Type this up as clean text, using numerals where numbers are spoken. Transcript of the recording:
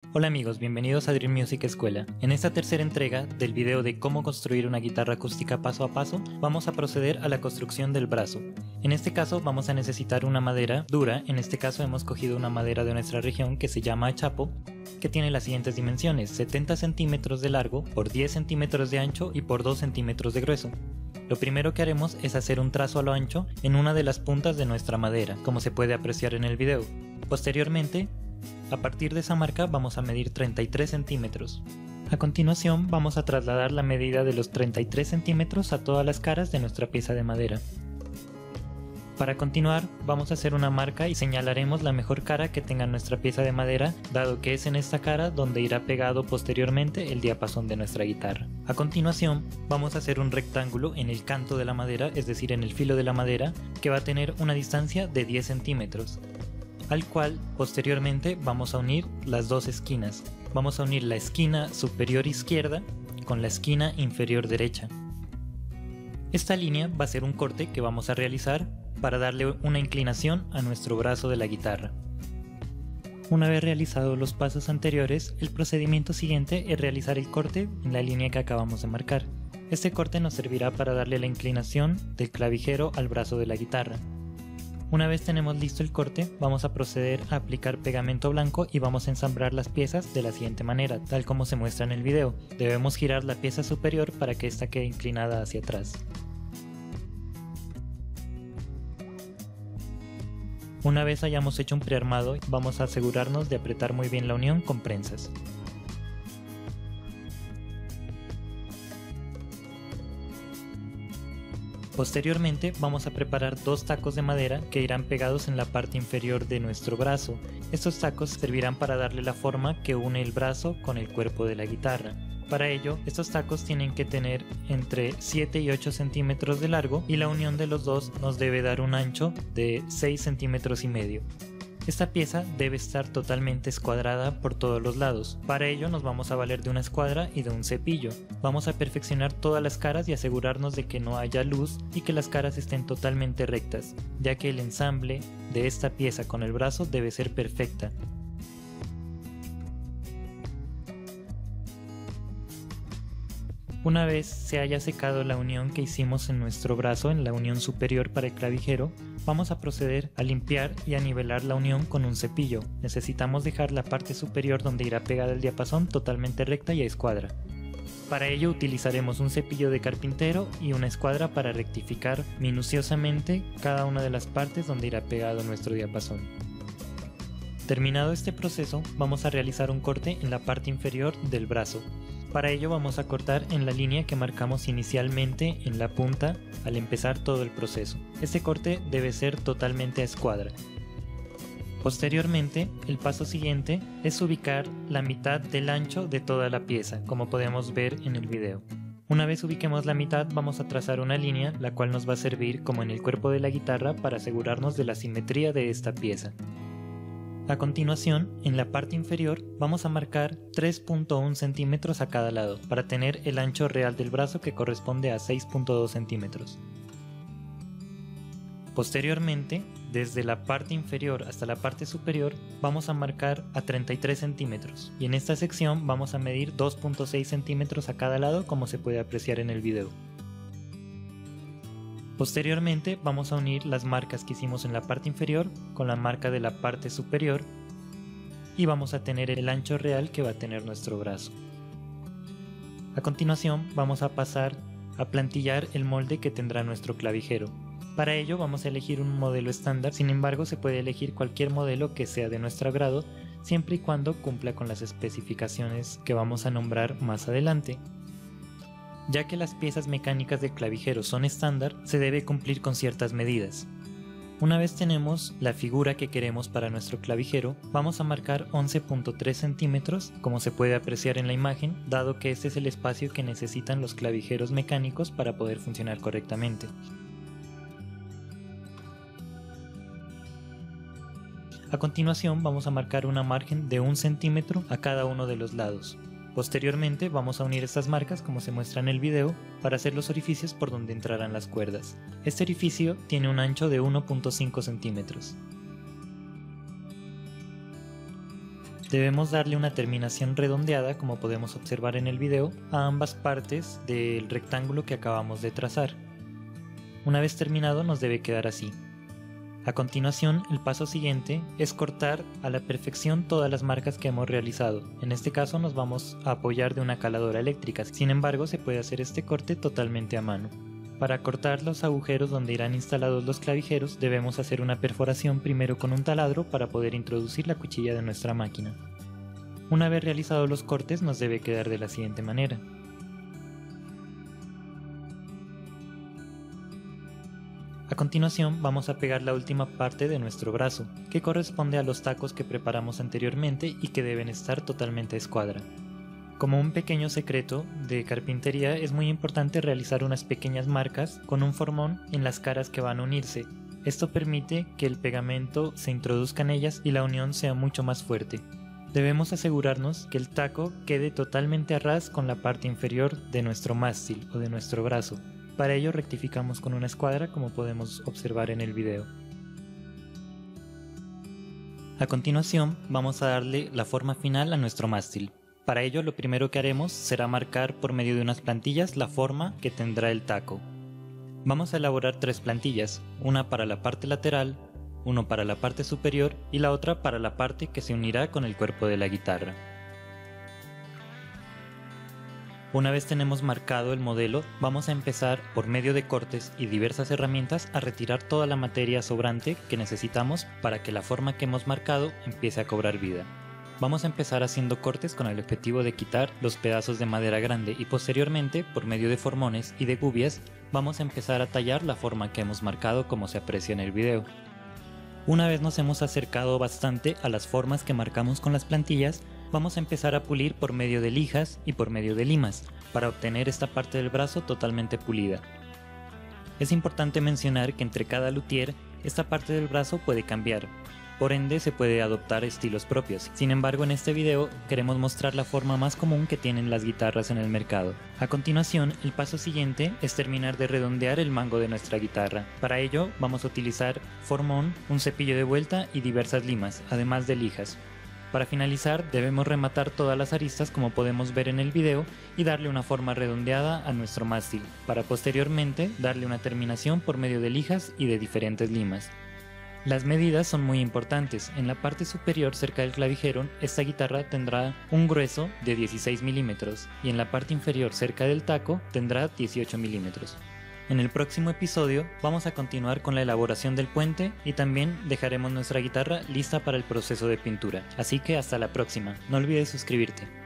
Hola amigos, bienvenidos a Dream Music Escuela. En esta tercera entrega del video de cómo construir una guitarra acústica paso a paso, vamos a proceder a la construcción del brazo. En este caso vamos a necesitar una madera dura, en este caso hemos cogido una madera de nuestra región que se llama achapo, que tiene las siguientes dimensiones: 70 centímetros de largo, por 10 centímetros de ancho y por 2 centímetros de grueso. Lo primero que haremos es hacer un trazo a lo ancho en una de las puntas de nuestra madera, como se puede apreciar en el video. Posteriormente, a partir de esa marca vamos a medir 33 centímetros. A continuación vamos a trasladar la medida de los 33 centímetros a todas las caras de nuestra pieza de madera. Para continuar vamos a hacer una marca y señalaremos la mejor cara que tenga nuestra pieza de madera, dado que es en esta cara donde irá pegado posteriormente el diapasón de nuestra guitarra. A continuación vamos a hacer un rectángulo en el canto de la madera, es decir en el filo de la madera, que va a tener una distancia de 10 centímetros. Al cual posteriormente vamos a unir las dos esquinas. Vamos a unir la esquina superior izquierda con la esquina inferior derecha. Esta línea va a ser un corte que vamos a realizar para darle una inclinación a nuestro brazo de la guitarra. Una vez realizados los pasos anteriores, el procedimiento siguiente es realizar el corte en la línea que acabamos de marcar. Este corte nos servirá para darle la inclinación del clavijero al brazo de la guitarra. Una vez tenemos listo el corte, vamos a proceder a aplicar pegamento blanco y vamos a ensamblar las piezas de la siguiente manera, tal como se muestra en el video. Debemos girar la pieza superior para que ésta quede inclinada hacia atrás. Una vez hayamos hecho un prearmado, vamos a asegurarnos de apretar muy bien la unión con prensas. Posteriormente vamos a preparar dos tacos de madera que irán pegados en la parte inferior de nuestro brazo. Estos tacos servirán para darle la forma que une el brazo con el cuerpo de la guitarra. Para ello, estos tacos tienen que tener entre 7 y 8 centímetros de largo y la unión de los dos nos debe dar un ancho de 6 centímetros y medio. Esta pieza debe estar totalmente escuadrada por todos los lados. Para ello nos vamos a valer de una escuadra y de un cepillo. Vamos a perfeccionar todas las caras y asegurarnos de que no haya luz y que las caras estén totalmente rectas, ya que el ensamble de esta pieza con el brazo debe ser perfecta. Una vez se haya secado la unión que hicimos en nuestro brazo, en la unión superior para el clavijero, vamos a proceder a limpiar y a nivelar la unión con un cepillo. Necesitamos dejar la parte superior donde irá pegada el diapasón totalmente recta y a escuadra. Para ello utilizaremos un cepillo de carpintero y una escuadra para rectificar minuciosamente cada una de las partes donde irá pegado nuestro diapasón. Terminado este proceso, vamos a realizar un corte en la parte inferior del brazo. Para ello vamos a cortar en la línea que marcamos inicialmente en la punta al empezar todo el proceso. Este corte debe ser totalmente a escuadra. Posteriormente, el paso siguiente es ubicar la mitad del ancho de toda la pieza, como podemos ver en el video. Una vez ubiquemos la mitad, vamos a trazar una línea, la cual nos va a servir como en el cuerpo de la guitarra para asegurarnos de la simetría de esta pieza. A continuación, en la parte inferior vamos a marcar 3.1 centímetros a cada lado para tener el ancho real del brazo que corresponde a 6.2 centímetros. Posteriormente, desde la parte inferior hasta la parte superior vamos a marcar a 33 centímetros y en esta sección vamos a medir 2.6 centímetros a cada lado, como se puede apreciar en el video. Posteriormente vamos a unir las marcas que hicimos en la parte inferior con la marca de la parte superior y vamos a tener el ancho real que va a tener nuestro brazo. A continuación vamos a pasar a plantillar el molde que tendrá nuestro clavijero. Para ello vamos a elegir un modelo estándar, sin embargo se puede elegir cualquier modelo que sea de nuestro agrado siempre y cuando cumpla con las especificaciones que vamos a nombrar más adelante. Ya que las piezas mecánicas del clavijero son estándar, se debe cumplir con ciertas medidas. Una vez tenemos la figura que queremos para nuestro clavijero, vamos a marcar 11.3 centímetros, como se puede apreciar en la imagen, dado que este es el espacio que necesitan los clavijeros mecánicos para poder funcionar correctamente. A continuación vamos a marcar una margen de 1 centímetro a cada uno de los lados. Posteriormente vamos a unir estas marcas como se muestra en el video para hacer los orificios por donde entrarán las cuerdas. Este orificio tiene un ancho de 1.5 centímetros. Debemos darle una terminación redondeada, como podemos observar en el video, a ambas partes del rectángulo que acabamos de trazar. Una vez terminado nos debe quedar así. A continuación, el paso siguiente es cortar a la perfección todas las marcas que hemos realizado. En este caso nos vamos a apoyar de una caladora eléctrica, sin embargo se puede hacer este corte totalmente a mano. Para cortar los agujeros donde irán instalados los clavijeros debemos hacer una perforación primero con un taladro para poder introducir la cuchilla de nuestra máquina. Una vez realizados los cortes nos debe quedar de la siguiente manera. A continuación vamos a pegar la última parte de nuestro brazo, que corresponde a los tacos que preparamos anteriormente y que deben estar totalmente a escuadra. Como un pequeño secreto de carpintería es muy importante realizar unas pequeñas marcas con un formón en las caras que van a unirse. Esto permite que el pegamento se introduzca en ellas y la unión sea mucho más fuerte. Debemos asegurarnos que el taco quede totalmente a ras con la parte inferior de nuestro mástil o de nuestro brazo. Para ello rectificamos con una escuadra, como podemos observar en el video. A continuación vamos a darle la forma final a nuestro mástil. Para ello lo primero que haremos será marcar por medio de unas plantillas la forma que tendrá el taco. Vamos a elaborar 3 plantillas, una para la parte lateral, uno para la parte superior y la otra para la parte que se unirá con el cuerpo de la guitarra. Una vez tenemos marcado el modelo, vamos a empezar por medio de cortes y diversas herramientas a retirar toda la materia sobrante que necesitamos para que la forma que hemos marcado empiece a cobrar vida. Vamos a empezar haciendo cortes con el objetivo de quitar los pedazos de madera grande y posteriormente, por medio de formones y de gubias, vamos a empezar a tallar la forma que hemos marcado, como se aprecia en el video. Una vez nos hemos acercado bastante a las formas que marcamos con las plantillas, vamos a empezar a pulir por medio de lijas y por medio de limas, para obtener esta parte del brazo totalmente pulida. Es importante mencionar que entre cada luthier, esta parte del brazo puede cambiar, por ende se puede adoptar estilos propios. Sin embargo, en este video queremos mostrar la forma más común que tienen las guitarras en el mercado. A continuación, el paso siguiente es terminar de redondear el mango de nuestra guitarra. Para ello, vamos a utilizar formón, un cepillo de vuelta y diversas limas, además de lijas. Para finalizar, debemos rematar todas las aristas como podemos ver en el video y darle una forma redondeada a nuestro mástil, para posteriormente darle una terminación por medio de lijas y de diferentes limas. Las medidas son muy importantes. En la parte superior cerca del clavijero, esta guitarra tendrá un grueso de 16 milímetros y en la parte inferior cerca del taco tendrá 18 milímetros. En el próximo episodio vamos a continuar con la elaboración del puente y también dejaremos nuestra guitarra lista para el proceso de pintura. Así que hasta la próxima, no olvides suscribirte.